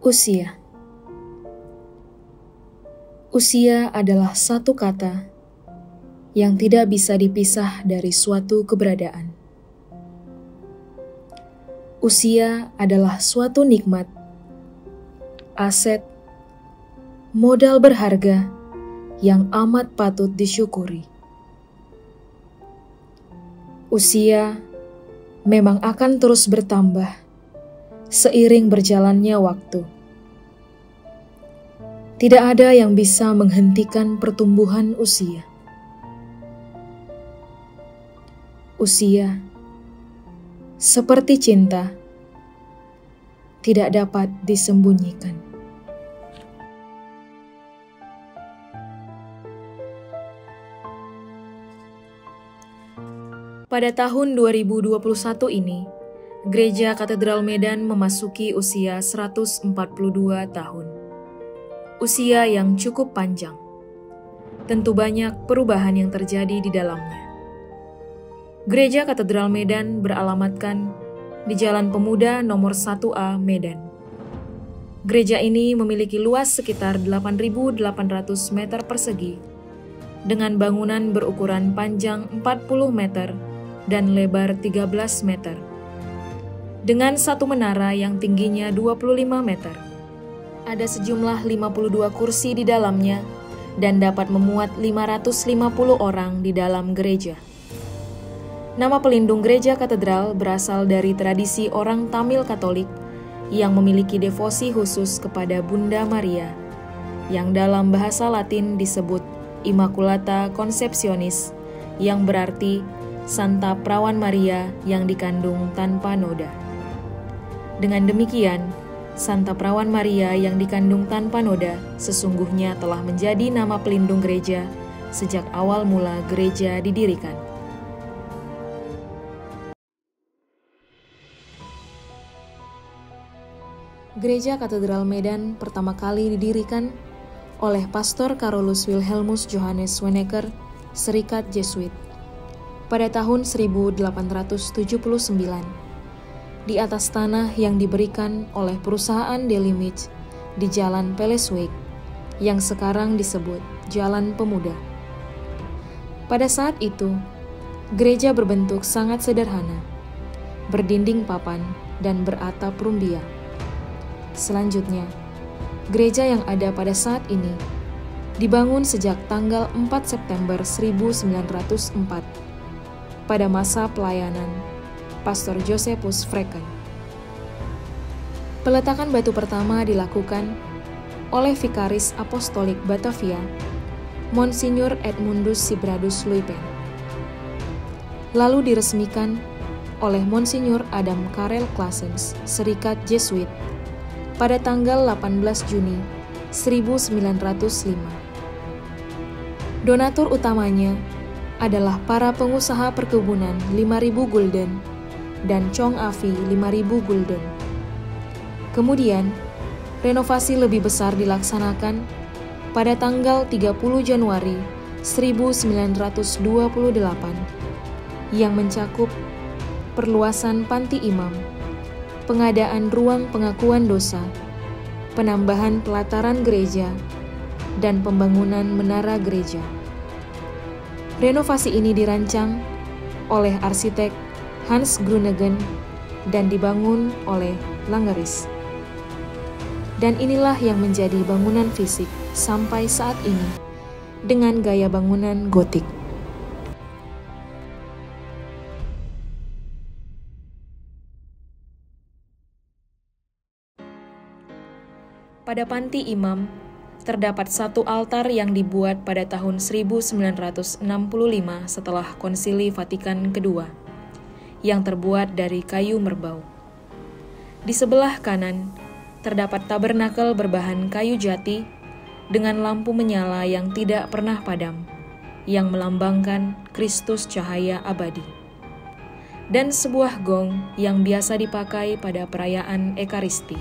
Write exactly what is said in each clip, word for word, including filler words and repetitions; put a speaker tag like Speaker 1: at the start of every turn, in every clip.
Speaker 1: Usia. Usia adalah satu kata yang tidak bisa dipisah dari suatu keberadaan. Usia adalah suatu nikmat, aset, modal berharga yang amat patut disyukuri. Usia memang akan terus bertambah seiring berjalannya waktu. Tidak ada yang bisa menghentikan pertumbuhan usia. Usia, seperti cinta, tidak dapat disembunyikan. Pada tahun dua ribu dua puluh satu ini, Gereja Katedral Medan memasuki usia seratus empat puluh dua tahun. Usia yang cukup panjang. Tentu banyak perubahan yang terjadi di dalamnya. Gereja Katedral Medan beralamatkan di Jalan Pemuda nomor satu A Medan. Gereja ini memiliki luas sekitar delapan ribu delapan ratus meter persegi dengan bangunan berukuran panjang empat puluh meter dan lebar tiga belas meter. Dengan satu menara yang tingginya dua puluh lima meter. Ada sejumlah lima puluh dua kursi di dalamnya dan dapat memuat lima ratus lima puluh orang di dalam gereja. Nama pelindung gereja katedral berasal dari tradisi orang Tamil Katolik yang memiliki devosi khusus kepada Bunda Maria, yang dalam bahasa Latin disebut Immaculata Conceptionis, yang berarti Santa Perawan Maria yang dikandung tanpa noda. Dengan demikian, Santa Perawan Maria yang dikandung tanpa noda sesungguhnya telah menjadi nama pelindung gereja sejak awal mula gereja didirikan. Gereja Katedral Medan pertama kali didirikan oleh Pastor Carolus Wilhelmus Johannes Wenneker, Serikat Jesuit, pada tahun seribu delapan ratus tujuh puluh sembilan. Di atas tanah yang diberikan oleh perusahaan Delimich di Jalan Pelesweg, yang sekarang disebut Jalan Pemuda. Pada saat itu, gereja berbentuk sangat sederhana, berdinding papan dan beratap rumbia. Selanjutnya, gereja yang ada pada saat ini dibangun sejak tanggal empat September seribu sembilan ratus empat pada masa pelayanan Pastor Josephus Freken. Peletakan batu pertama dilakukan oleh Vikaris Apostolik Batavia, Monsinyur Edmundus Sibradus Luypen. Lalu diresmikan oleh Monsinyur Adam Karel Claessens, Serikat Jesuit, pada tanggal delapan belas Juni seribu sembilan ratus lima. Donatur utamanya adalah para pengusaha perkebunan lima ribu gulden dan Chong Afi lima ribu gulden. Kemudian, renovasi lebih besar dilaksanakan pada tanggal tiga puluh Januari seribu sembilan ratus dua puluh delapan yang mencakup perluasan panti imam, pengadaan ruang pengakuan dosa, penambahan pelataran gereja, dan pembangunan menara gereja. Renovasi ini dirancang oleh arsitek Hans Groningen dan dibangun oleh Langeris. Dan inilah yang menjadi bangunan fisik sampai saat ini dengan gaya bangunan gotik. Pada panti imam, terdapat satu altar yang dibuat pada tahun seribu sembilan ratus enam puluh lima setelah Konsili Vatikan kedua, yang terbuat dari kayu merbau. Di sebelah kanan, terdapat tabernakel berbahan kayu jati dengan lampu menyala yang tidak pernah padam, yang melambangkan Kristus cahaya abadi. Dan sebuah gong yang biasa dipakai pada perayaan Ekaristi.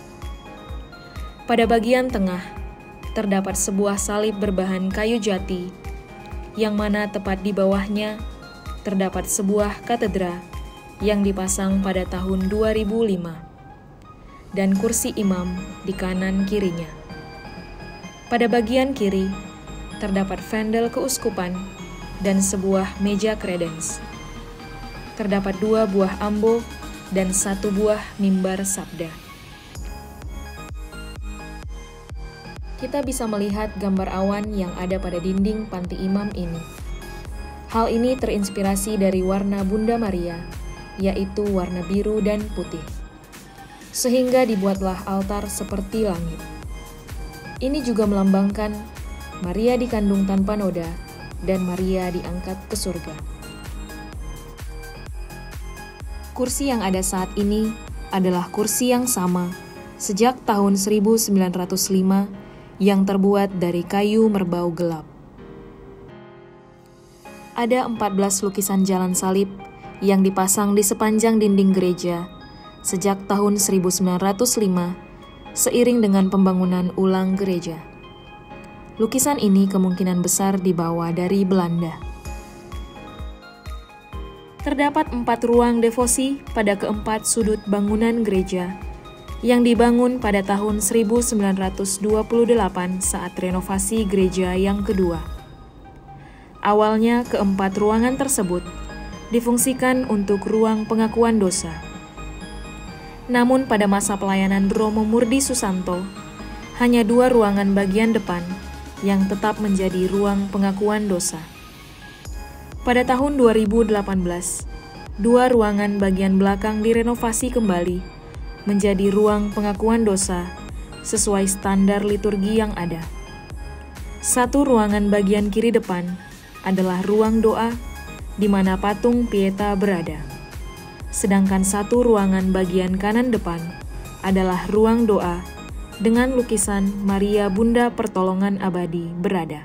Speaker 1: Pada bagian tengah, terdapat sebuah salib berbahan kayu jati, yang mana tepat di bawahnya terdapat sebuah katedra yang dipasang pada tahun dua ribu lima. dan kursi imam di kanan kirinya. Pada bagian kiri, terdapat vendel keuskupan dan sebuah meja kredens. Terdapat dua buah ambo dan satu buah mimbar sabda. Kita bisa melihat gambar awan yang ada pada dinding panti imam ini. Hal ini terinspirasi dari warna Bunda Maria, yaitu warna biru dan putih. Sehingga dibuatlah altar seperti langit. Ini juga melambangkan Maria dikandung tanpa noda dan Maria diangkat ke surga. Kursi yang ada saat ini adalah kursi yang sama sejak tahun seribu sembilan ratus lima yang terbuat dari kayu merbau gelap. Ada empat belas lukisan jalan salib yang dipasang di sepanjang dinding gereja sejak tahun seribu sembilan ratus lima seiring dengan pembangunan ulang gereja. Lukisan ini kemungkinan besar dibawa dari Belanda. Terdapat empat ruang devosi pada keempat sudut bangunan gereja yang dibangun pada tahun seribu sembilan ratus dua puluh delapan saat renovasi gereja yang kedua. Awalnya keempat ruangan tersebut difungsikan untuk ruang pengakuan dosa. Namun pada masa pelayanan Romo Murdi Susanto, hanya dua ruangan bagian depan yang tetap menjadi ruang pengakuan dosa. Pada tahun dua ribu delapan belas, dua ruangan bagian belakang direnovasi kembali menjadi ruang pengakuan dosa sesuai standar liturgi yang ada. Satu ruangan bagian kiri depan adalah ruang doa di mana patung Pieta berada. Sedangkan satu ruangan bagian kanan depan adalah ruang doa dengan lukisan Maria Bunda Pertolongan Abadi berada.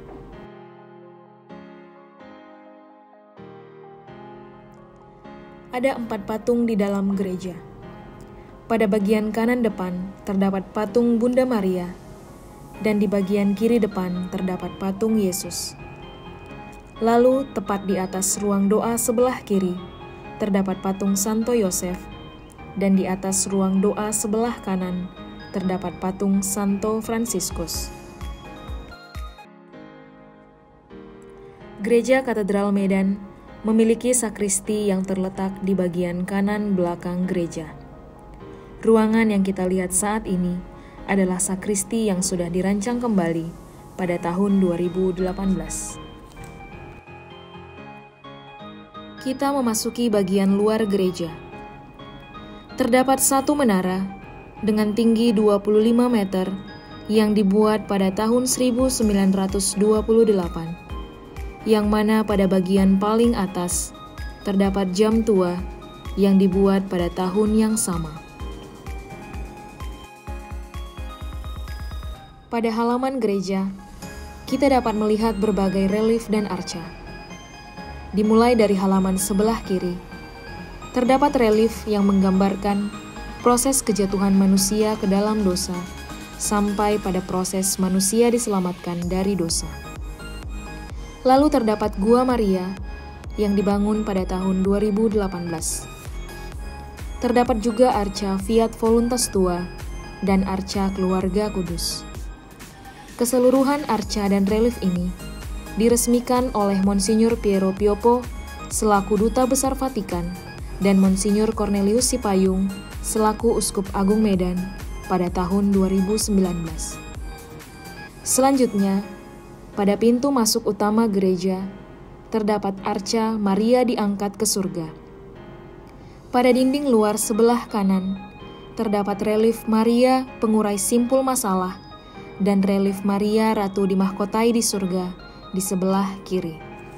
Speaker 1: Ada empat patung di dalam gereja. Pada bagian kanan depan terdapat patung Bunda Maria, dan di bagian kiri depan terdapat patung Yesus. Lalu tepat di atas ruang doa sebelah kiri terdapat patung Santo Yosef, dan di atas ruang doa sebelah kanan terdapat patung Santo Fransiskus. Gereja Katedral Medan memiliki sakristi yang terletak di bagian kanan belakang gereja. Ruangan yang kita lihat saat ini adalah sakristi yang sudah dirancang kembali pada tahun dua ribu delapan belas. Kita memasuki bagian luar gereja. Terdapat satu menara dengan tinggi dua puluh lima meter yang dibuat pada tahun seribu sembilan ratus dua puluh delapan, yang mana pada bagian paling atas terdapat jam tua yang dibuat pada tahun yang sama. Pada halaman gereja, kita dapat melihat berbagai relief dan arca. Dimulai dari halaman sebelah kiri, terdapat relief yang menggambarkan proses kejatuhan manusia ke dalam dosa, sampai pada proses manusia diselamatkan dari dosa. Lalu terdapat Gua Maria yang dibangun pada tahun dua ribu delapan belas. Terdapat juga arca Fiat Voluntas Tua dan arca Keluarga Kudus. Keseluruhan arca dan relief ini diresmikan oleh Monsinyur Piero Piopo selaku Duta Besar Vatikan dan Monsinyur Cornelius Sipayung selaku Uskup Agung Medan pada tahun dua ribu sembilan belas. Selanjutnya, pada pintu masuk utama gereja, terdapat arca Maria diangkat ke surga. Pada dinding luar sebelah kanan, terdapat relief Maria pengurai simpul masalah dan relief Maria Ratu dimahkotai di surga di sebelah kiri.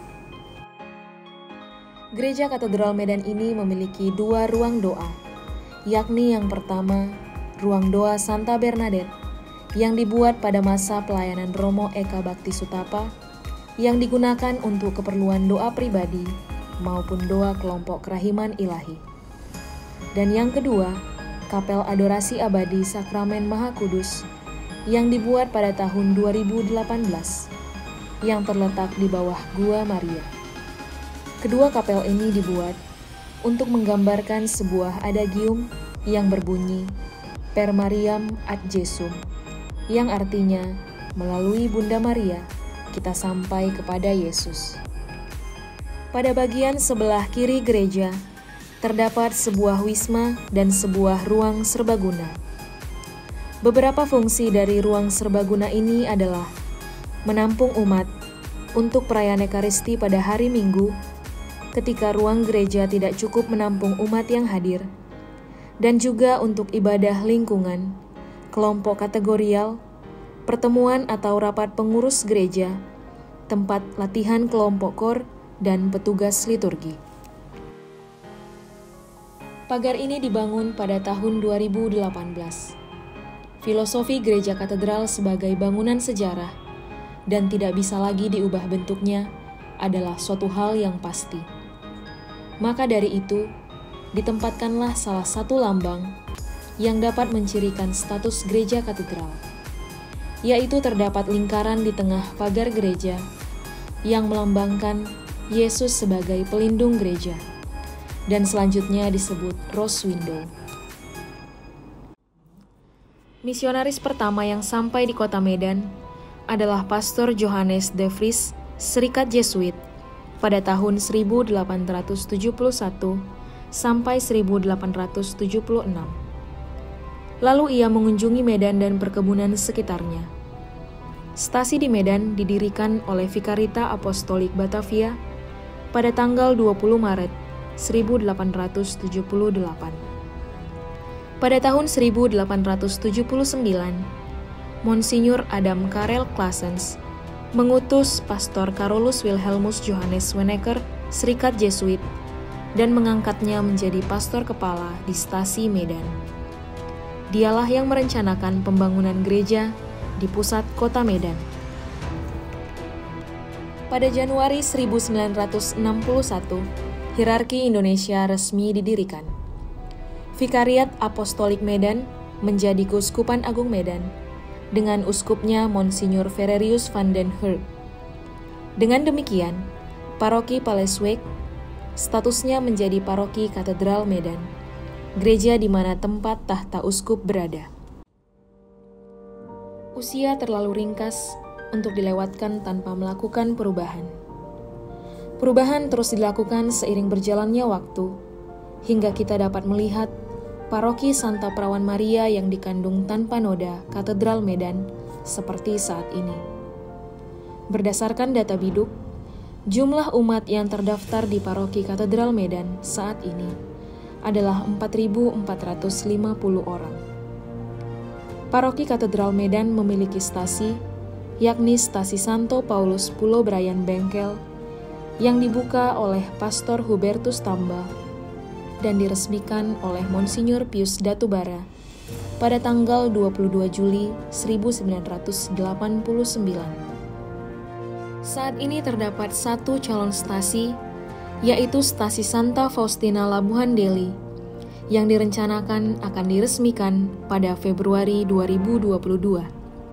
Speaker 1: Gereja Katedral Medan ini memiliki dua ruang doa, yakni yang pertama, ruang doa Santa Bernadette, yang dibuat pada masa pelayanan Romo Eka Bakti Sutapa, yang digunakan untuk keperluan doa pribadi maupun doa kelompok kerahiman ilahi. Dan yang kedua, Kapel Adorasi Abadi Sakramen Maha Kudus, yang dibuat pada tahun dua ribu delapan belas, yang terletak di bawah Gua Maria. Kedua kapel ini dibuat untuk menggambarkan sebuah adagium yang berbunyi, per Mariam ad Jesum, yang artinya melalui Bunda Maria kita sampai kepada Yesus. Pada bagian sebelah kiri gereja terdapat sebuah wisma dan sebuah ruang serbaguna. Beberapa fungsi dari ruang serbaguna ini adalah menampung umat untuk perayaan Ekaristi pada hari Minggu ketika ruang gereja tidak cukup menampung umat yang hadir, dan juga untuk ibadah lingkungan, kelompok kategorial, pertemuan atau rapat pengurus gereja, tempat latihan kelompok kor, dan petugas liturgi. Pagar ini dibangun pada tahun dua ribu delapan belas. Filosofi Gereja Katedral sebagai bangunan sejarah dan tidak bisa lagi diubah bentuknya adalah suatu hal yang pasti. Maka dari itu, ditempatkanlah salah satu lambang yang dapat mencirikan status gereja katedral, yaitu terdapat lingkaran di tengah pagar gereja yang melambangkan Yesus sebagai pelindung gereja, dan selanjutnya disebut Rose Window. Misionaris pertama yang sampai di kota Medan adalah Pastor Johannes de Vries, Serikat Jesuit, pada tahun seribu delapan ratus tujuh puluh satu sampai seribu delapan ratus tujuh puluh enam. Lalu ia mengunjungi Medan dan perkebunan sekitarnya. Stasi di Medan didirikan oleh Vikarita Apostolik Batavia pada tanggal dua puluh Maret seribu delapan ratus tujuh puluh delapan. Pada tahun seribu delapan ratus tujuh puluh sembilan, Monsinyur Adam Karel Claessens mengutus Pastor Carolus Wilhelmus Johannes Wenneker, Serikat Jesuit, dan mengangkatnya menjadi pastor kepala di Stasi Medan. Dialah yang merencanakan pembangunan gereja di pusat kota Medan. Pada Januari seribu sembilan ratus enam puluh satu, hierarki Indonesia resmi didirikan. Vikariat Apostolik Medan menjadi Keuskupan Agung Medan, dengan uskupnya Monsinyur Ferrerius van den Herk. Dengan demikian, Paroki Palesweg statusnya menjadi Paroki Katedral Medan, gereja di mana tempat tahta uskup berada. Usia terlalu ringkas untuk dilewatkan tanpa melakukan perubahan. Perubahan terus dilakukan seiring berjalannya waktu, hingga kita dapat melihat Paroki Santa Perawan Maria yang dikandung tanpa noda Katedral Medan seperti saat ini. Berdasarkan data biduk, jumlah umat yang terdaftar di Paroki Katedral Medan saat ini adalah empat ribu empat ratus lima puluh orang. Paroki Katedral Medan memiliki stasi, yakni Stasi Santo Paulus Pulau Brayan Bengkel, yang dibuka oleh Pastor Hubertus Tamba dan diresmikan oleh Monsinyur Pius Datubara pada tanggal dua puluh dua Juli seribu sembilan ratus delapan puluh sembilan. Saat ini terdapat satu calon stasi, yaitu Stasi Santa Faustina Labuhan Deli, yang direncanakan akan diresmikan pada Februari dua ribu dua puluh dua.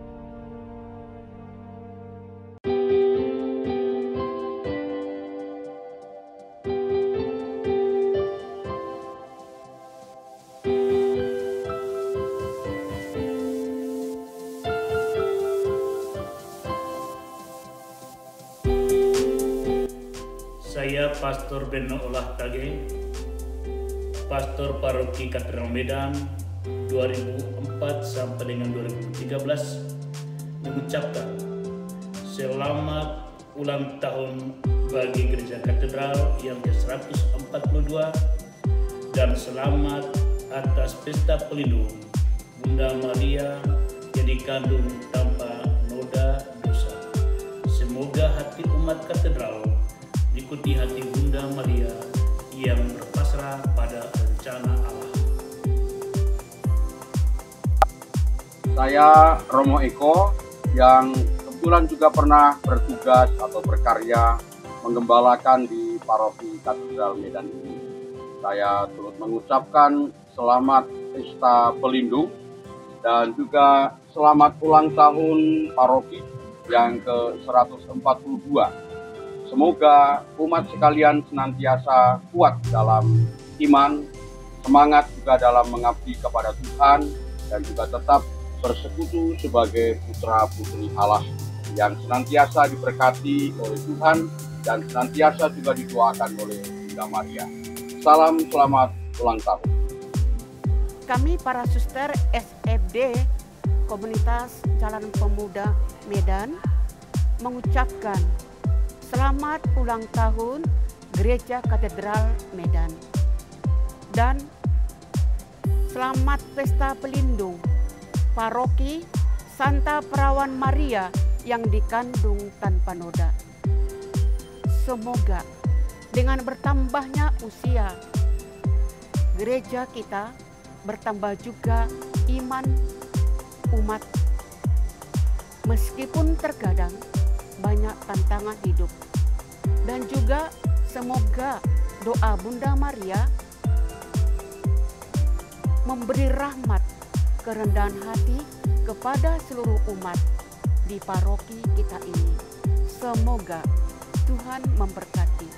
Speaker 2: Saya Pastor Beno Olah Tage, Pastor Paroki Katedral Medan dua ribu empat sampai dengan dua ribu tiga belas, mengucapkan selamat ulang tahun bagi Gereja Katedral yang ke seratus empat puluh dua dan selamat atas pesta pelindung Bunda Maria yang dikandung tanpa noda dosa. Semoga hati umat katedral ikuti hati Bunda Maria yang berpasrah pada rencana Allah.
Speaker 3: Saya Romo Eko yang kebetulan juga pernah bertugas atau berkarya menggembalakan di Paroki Katedral Medan ini. Saya turut mengucapkan selamat Pesta Pelindung dan juga selamat ulang tahun Paroki yang ke seratus empat puluh dua. Semoga umat sekalian senantiasa kuat dalam iman, semangat juga dalam mengabdi kepada Tuhan, dan juga tetap bersekutu sebagai putra-putri Allah yang senantiasa diberkati oleh Tuhan dan senantiasa juga didoakan oleh Bunda Maria. Salam selamat ulang tahun.
Speaker 4: Kami para suster S F D Komunitas Jalan Pemuda Medan mengucapkan selamat ulang tahun Gereja Katedral Medan dan selamat Pesta Pelindung Paroki Santa Perawan Maria yang dikandung tanpa noda. Semoga dengan bertambahnya usia gereja kita, bertambah juga iman umat. Meskipun terkadang banyak tantangan hidup. Dan juga semoga doa Bunda Maria memberi rahmat kerendahan hati kepada seluruh umat di paroki kita ini. Semoga Tuhan memberkati.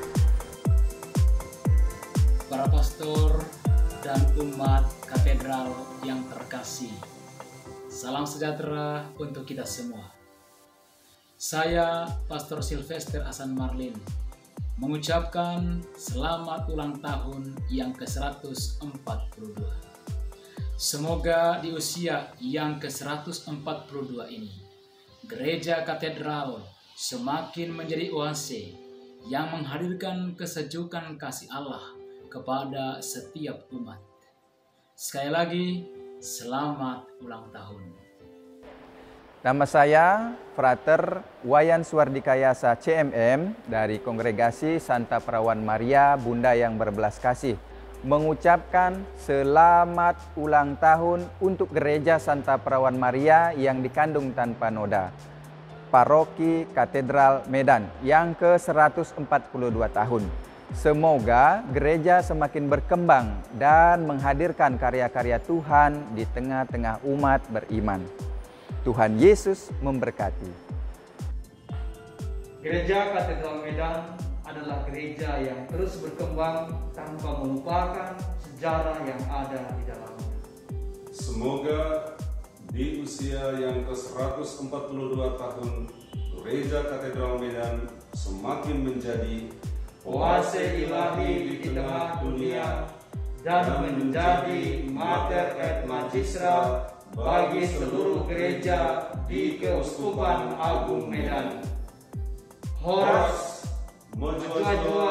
Speaker 5: Para pastor dan umat katedral yang terkasih, salam sejahtera untuk kita semua. Saya, Pastor Sylvester Hasan Marlin, mengucapkan selamat ulang tahun yang ke seratus empat puluh dua. Semoga di usia yang ke seratus empat puluh dua ini, Gereja Katedral semakin menjadi oase yang menghadirkan kesejukan kasih Allah kepada setiap umat. Sekali lagi, selamat ulang tahun.
Speaker 6: Nama saya Frater Wayan Suwardikayasa C M M dari Kongregasi Santa Perawan Maria Bunda yang Berbelas Kasih mengucapkan selamat ulang tahun untuk Gereja Santa Perawan Maria yang dikandung tanpa noda, Paroki Katedral Medan yang ke seratus empat puluh dua tahun. Semoga gereja semakin berkembang dan menghadirkan karya-karya Tuhan di tengah-tengah umat beriman. Tuhan Yesus memberkati.
Speaker 7: Gereja Katedral Medan adalah gereja yang terus berkembang tanpa melupakan sejarah yang ada di dalamnya.
Speaker 8: Semoga di usia yang ke seratus empat puluh dua tahun, Gereja Katedral Medan semakin menjadi
Speaker 7: oase ilahi di tengah dunia dan menjadi mater et magistra bagi seluruh gereja di Keuskupan Agung Medan. Horas, Mojua